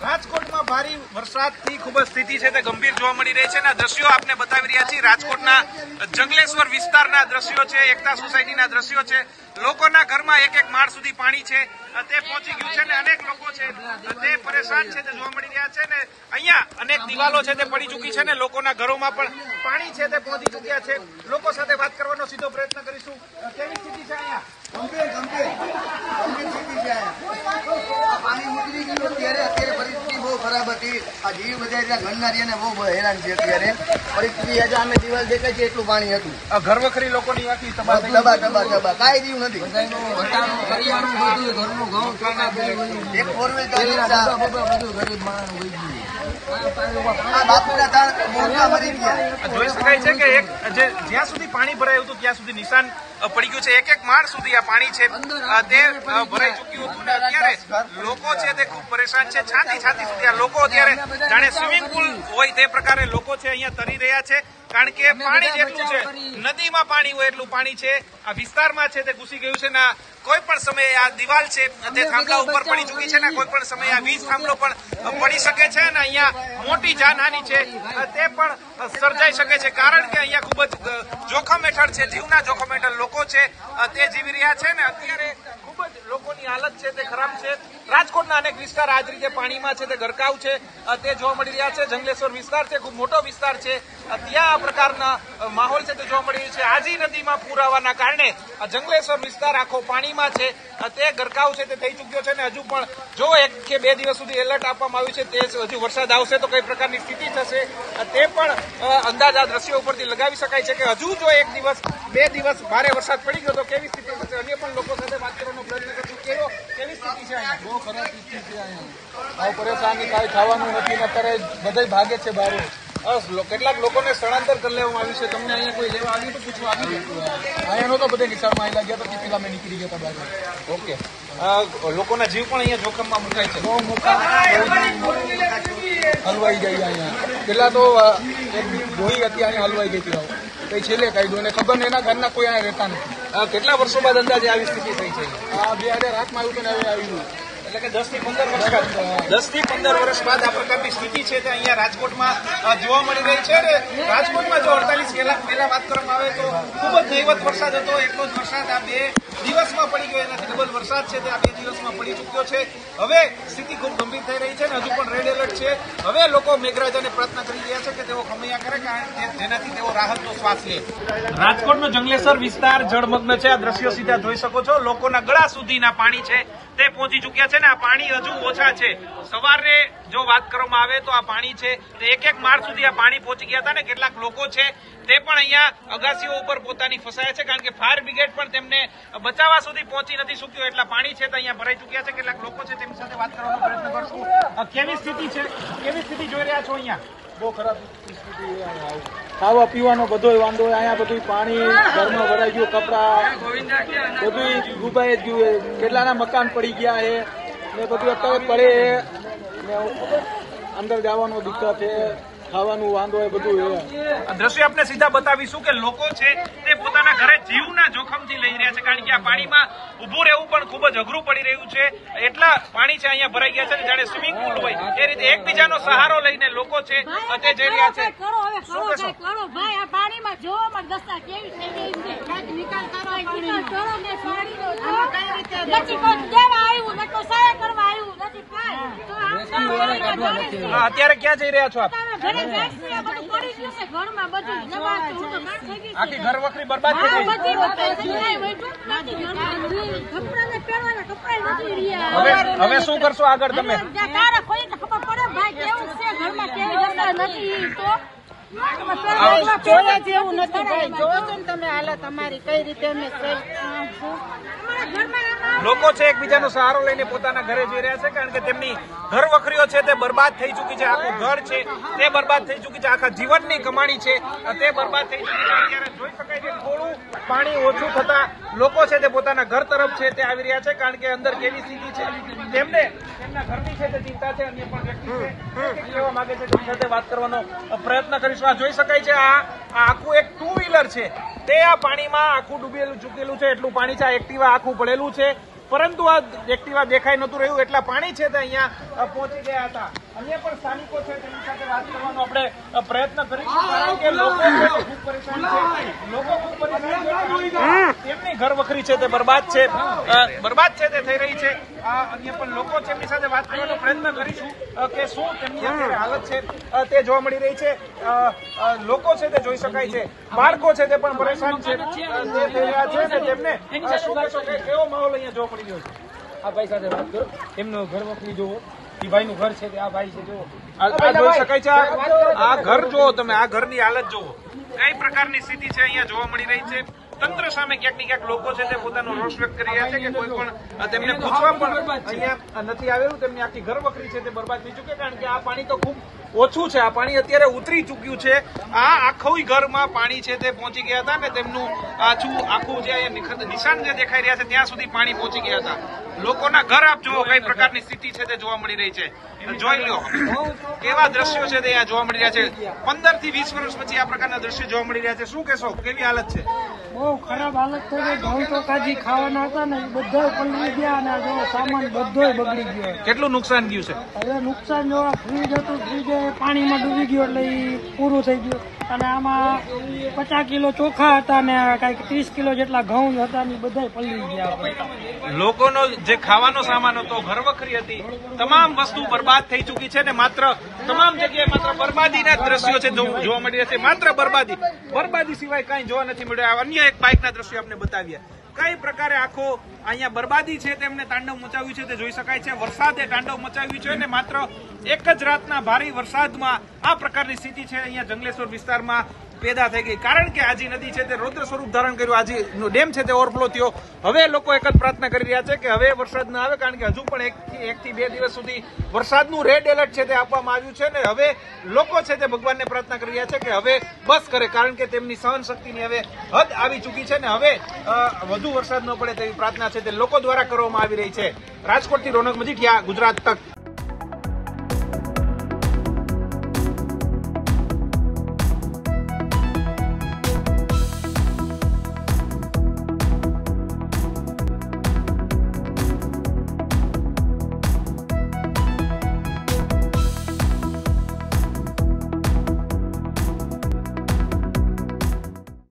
રાજકોટમાં ભારે વરસાદથી ખૂબ જ સ્થિતિ છે તે ગંભીર જોવા મળી રહી છે અને દ્રશ્યો આપને બતાવી રહ્યા છીએ રાજકોટના જંગલેશ્વર વિસ્તારના દ્રશ્યો છે, એકતા સોસાયટીના દ્રશ્યો છે। લોકોના ઘરમાં એક એક માળ સુધી પાણી છે તે પહોંચી ગયું છે અને અનેક લોકો છે તે પરેશાન છે તે જોવા મળી રહ્યા છે ને અહીંયા અનેક દિવાલો છે તે પડી ચૂકી છે ને લોકોના ઘરોમાં પણ પાણી છે તે પહોંચી ચૂક્યા છે। લોકો સાથે વાત કરવાનો સીધો પ્રયત્ન કરીશું। કેવી સ્થિતિ છે અહીંયા? પાણી ઉતરી ગયું અત્યારે પરિસ્થિતિ બહુ ખરાબ હતી। આ જીવ બધા ઘરના ને બહુ હેરાન છે અત્યારે પરિસ્થિતિ। આજે અમે દિવાલ દેખાય છે એટલું પાણી હતું। ઘર વખરી લોકોની આખી દબા કાંઈ રહ્યું નથી। એક ફોરવેલ જોઈ શકાય છે કે એક જ્યાં સુધી પાણી ભરાયું હતું ત્યાં સુધી નિશાન પડી ગયું છે। એક એક માળ સુધી આ પાણી છે તે ભરાઈ ચૂક્યું હતું ને અત્યારે લોકો છે તે ખૂબ પરેશાન છે। છાતી સુધી આ લોકો અત્યારે જાણે સ્વિમિંગ પુલ હોય તે પ્રકારે લોકો છે અહીંયા તરી રહ્યા છે કારણ કે પાણી જેટલું છે નદીમાં પાણી હોય એટલું પાણી છે આ વિસ્તારમાં છે તે ઘૂસી ગયું છે ને કોઈ પણ સમયે આ દિવાલ છે તે થાંભલા ઉપર પડી ચૂકી છે ને કોઈ પણ સમયે આ વીજ થાંભલો પણ પડી શકે છે અને અહીંયા મોટી જાનહાની છે તે પણ સર્જાઈ શકે છે કારણ કે અહીંયા ખૂબ જ જોખમ હેઠળ છે, જીવના જોખમ હેઠળ લોકો છે તે જીવી રહ્યા છે ને અત્યારે ખૂબ જ લોકોની હાલત છે તે ખરાબ છે। રાજકોટના અનેક વિસ્તાર આ જ રીતે પાણીમાં છે તે ગરકાવ છે તે જોવા મળી રહ્યા છે। જંગલેશ્વર વિસ્તાર છે, ખૂબ મોટો વિસ્તાર છે, ત્યાં આ પ્રકારના માહોલ છે તે જોવા મળી રહ્યો છે। આજી નદીમાં પૂર આવવાના કારણે આ જંગલેશ્વર વિસ્તાર આખો પાણીમાં છે તે ગરકાવ છે તે થઈ ચૂક્યો છે ને હજુ પણ જો 1 કે 2 દિવસ સુધી એલર્ટ આપવામાં આવ્યું છે તે હજુ વરસાદ આવશે તો કઈ પ્રકારની સ્થિતિ થશે તે પણ અંદાજ આ દ્રશ્યો ઉપરથી લગાવી શકાય છે કે હજુ જો 1 દિવસ 2 દિવસ ભારે વરસાદ પડી ગયો તો કેવી સ્થિતિ થશે। અન્ય પણ લોકો સાથે વાત કરવાનો પ્રયત્ન કરશું। કેવી સ્થિતિ છે અહીંયા? બહુ ખરાબ સ્થિતિ છે અહીંયા। પરેશાની કાંઈ થવાનું નથી ને અત્યારે બધા ભાગે છે બહાર। કેટલાક લોકોને સ્થળાંતર કરી લેવામાં આવ્યું છે। તમને અહીંયા કોઈ લેવા આવ્યું તો પૂછવા આવ્યું? અહીંયાનો તો બધે નિશાળમાં આવી ગયા તો પેલા મેં નીકળી ગયા હતા બહાર। ઓકે, લોકોના જીવ પણ અહીંયા જોખમમાં મુકાય છે। બહુ મોટા હલવાઈ જાય અહીંયા। પેલા તો એક ડોહી હતી અહીંયા હલવાઈ ગઈ હતી, કઈ છેલ્લે કાઢ્યું અને ખબર ને એના ઘરના કોઈ અહીંયા રહેતા નથી। કેટલા વર્ષો બાદ અંદાજે આવી સ્થિતિ થઈ છે? આ 2008માં આવ્યું હતું ને હવે આવ્યું એટલે કે 10 થી 15 વર્ષ બાદ આ પ્રકારની સ્થિતિ છે તે અહીંયા રાજકોટમાં જોવા મળી રહી છે। રાજકોટમાં જો 48 કલાક પહેલા વાત કરવામાં આવે તો ખૂબ જ નહીવત વરસાદ હતો। એટલો જ વરસાદ આ 2 દિવસમાં પડી ગયો, એનાથી ડબલ વરસાદ છે તે આ 2 દિવસમાં પડી ચૂક્યો છે। હવે સ્થિતિ ખૂબ ગંભીર થઈ રહી છે અને હજુ પણ રેડ એલર્ટ છે। હવે લોકો મેઘરાજાને પ્રાર્થના કરી રહ્યા છે કે તેઓ ખમૈયા કરે જેનાથી તેઓ રાહતનો શ્વાસ લે। રાજકોટનો જંગલેશ્વર વિસ્તાર જળમગ્ન છે। આ દ્રશ્યો સીધા જોઈ શકો છો। લોકોના ગળા સુધીના પાણી છે તે પહોંચી ચૂક્યા છે ને આ પાણી હજુ ઓછા છે। સવારે જો વાત કરવામાં આવે તો આ પાણી છે તે એક એક માળ સુધી આ પાણી પહોંચી ગયા હતા ને કેટલાક લોકો છે તે પણ અહીંયા અગાસીઓ ઉપર પોતાની ફસાયા છે કારણ કે ફાયર બ્રિગેડ પણ તેમને બચાવવા સુધી પહોંચી નથી શક્યું એટલા પાણી છે તે અહીંયા ભરાઈ ચૂક્યા છે। કેટલાક લોકો છે તેમની સાથે વાત કરવાનો પ્રયત્ન કરશું। કેવી સ્થિતિ છે? કેવી સ્થિતિ જોઈ રહ્યા છો અહીંયા? બહુ ખરાબ સ્થિતિ। ખાવા પીવાનો બધો વાંધો અહીંયા બધું પાણી ઘરમાં ભરાઈ ગયું, કપડા બધું ડૂબાઈ જ ગયું। કેટલાના મકાન પડી ગયા છે ને બધું અત્યારે પડે ને અંદર જવાનો દિક્કત છે, ખાવાનું વાંધો હોય બધું છે। દ્રશ્ય આપણે સીધા બતાવીશું કે લોકો છે તે પોતાના ઘરે જીવના જોખમથી લઈ રહ્યા છે કારણ કે આ પાણીમાં ઉભું રહેવું પણ ખૂબ જ અઘરું પડી રહ્યું છે। એટલા પાણી છે અહીંયા ભરાઈ ગયા છે જાણે સ્વિમિંગ પુલ હોય એ રીતે એકબીજાનો સહારો લઈને લોકો છે તે જઈ રહ્યા છે। અત્યારે ક્યાં જઈ રહ્યા છો આપ? આખી ઘર વખરી બરબાદ થઈ ગઈ। હવે શું કરશો આગળ તમે? જેવું નથી ભાઈ, જોવો છો ને તમે હાલત અમારી કઈ રીતે અમે લોકો છે એકબીજાનો સહારો લઈને પોતાના ઘરે જઈ રહ્યા છે કારણ કે તેમની ઘર વખરીઓ છે તે બરબાદ થઈ ચૂકી છે। આખું ઘર છે તે બરબાદ થઈ ચૂકી છે, આખા જીવનની કમાણી છે તે બરબાદ થઈ ચૂકી છે। અત્યારે જોઈ શકાય છે થોડું પાણી ઓછું થતા લોકો છે તે પોતાના ઘર તરફ છે તે આવી રહ્યા છે કારણ કે અંદર કેવી સ્થિતિ છે તેમને તેમના ઘરની છે તે ચિંતા છે। અન્ય પણ વ્યક્તિ છે કહેવા માંગે છે તેમની સાથે વાત કરવાનો પ્રયત્ન કરીશું। આ જોઈ શકાય છે આ આખું એક 2 વ્હીલર છે તે આ પાણીમાં આખું ડૂબેલું ચૂકેલું છે, એટલું પાણી છે। આ એક્ટિવા આખું પડેલું છે પરંતુ આ એક્ટિવા દેખાઈ નતું રહ્યું એટલા પાણી છે તે અહીંયા પહોંચી ગયા હતા. અન્ય પણ સ્થાનિકો છે તેમની સાથે વાત કરવાનો આપણે પ્રયત્ન કરીશું કારણ કે લોકો છે તે ખૂબ પરેશાન છે. લોકો ખૂબ પરેશાન છે. તેમની ઘર વખરી છે તે બરબાદ છે તે થઈ રહી છે. અન્ય પણ લોકો છે એમની સાથે વાત કરવાનો પ્રયત્ન કરીશું કે શું તેમની અત્યારે હાલત છે તે જોવા મળી રહી છે. લોકો છે તે જોઈ શકાય છે. બાળકો છે તે પણ પરેશાન છે તે થઈ રહ્યા છે ને તેમને શું કહેશો કે કેવો માહોલ અહીંયા જોવા મળી રહ્યો છે? આ ભાઈ સાથે વાત કરો, એમનો ઘર વખરી જોવો, એ ભાઈનું ઘર છે તે આ ભાઈ છે જોવો. આ જોઈ શકાય છે. આ ઘર જોવો તમે, આ ઘરની હાલત જોવો, કઈ પ્રકારની સ્થિતિ છે અહીંયા જોવા મળી રહી છે. તંત્ર સામે ક્યાંક ને ક્યાંક લોકો છે તે પોતાનો રોષ વ્યક્ત કરી રહ્યા છે કે કોઈ પણ તેમને પૂછવા પણ અહીંયા નથી આવેલું. તેમની આખી ઘર વખરી છે તે બરબાદ થઈ ચૂકી કારણ કે આ પાણી તો ખૂબ ઓછું છે. આ પાણી અત્યારે ઉતરી ચૂક્યું છે. આ આખું ઘરમાં પાણી છે તે પહોંચી ગયા હતા ને તેમનું આખું જે નિશાન જે દેખાઈ રહ્યા છે ત્યાં સુધી પાણી પહોંચી ગયા હતા. લોકોના ઘર આપ જુઓ કઈ પ્રકારની સ્થિતિ છે તે જોવા મળી રહી છે. જોઈ લો કેવા દ્રશ્યો છે તે અહીંયા જોવા મળી રહ્યા છે. 15 થી 20 વર્ષ પછી આ પ્રકારના દ્રશ્યો જોવા મળી રહ્યા છે. શું કહેશો, કેવી હાલત છે? બહુ ખરાબ હાલત થઈ ગઈ. ઘઉં તો કાજી ખાવાના હતા ને એ બધા પલળી ગયા અને જો સામાન બધો બગડી ગયો. કેટલું નુકસાન ગયું છે? હવે નુકસાન જો ફ્રીજ હતું, ફ્રીજ પાણીમાં ડૂબી ગયો એટલે એ પૂરું થઈ ગયું. અને આમાં 50 કિલો ચોખા હતા ને કઈક 30 કિલો જેટલા ઘઉં હતા ને બધા પલળી ગયા. લોકોનો જે ખાવાનો સામાન હતો, ઘર વખરી હતી, તમામ વસ્તુ બરબાદ થઈ ચૂકી છે ને માત્ર તમામ જગ્યાએ માત્ર બરબાદીના દ્રશ્યો છે જોવા મળી રહ્યા છે. માત્ર બરબાદી સિવાય કઈ જોવા નથી મળ્યું. અન્ય એક બાઇકના દ્રશ્યો આપણે બતાવ્યા. કઈ પ્રકારે આખો અહીંયા બરબાદી છે તેમને તાંડવ મચાવ્યું છે તે જોઈ શકાય છે. વરસાદે તાંડવ મચાવ્યું છે અને માત્ર એક જ રાતના ભારે વરસાદમાં આ પ્રકારની સ્થિતિ છે અહીંયા જંગલેશ્વર વિસ્તારમાં પેદા થઈ ગઈ. કારણ કે આજી નદી છે તે રૌદ્ર સ્વરૂપ ધારણ કર્યું. આજી ડેમ છે તે ઓવરફ્લો થયો. હવે લોકો એક જ પ્રાર્થના કરી રહ્યા છે કે હવે વરસાદ ન આવે કારણ કે હજુ પણ 1 થી 2 દિવસ સુધી વરસાદનું રેડ એલર્ટ છે તે આપવામાં આવ્યું છે ને હવે લોકો છે તે ભગવાનને પ્રાર્થના કરી રહ્યા છે કે હવે બસ કરે કારણ કે તેમની સહન શક્તિની હવે હદ આવી ચૂકી છે ને હવે વધુ વરસાદ ન પડે તેવી પ્રાર્થના છે તે લોકો દ્વારા કરવામાં આવી રહી છે. રાજકોટથી રોનક મજીઠિયા, ગુજરાત તક.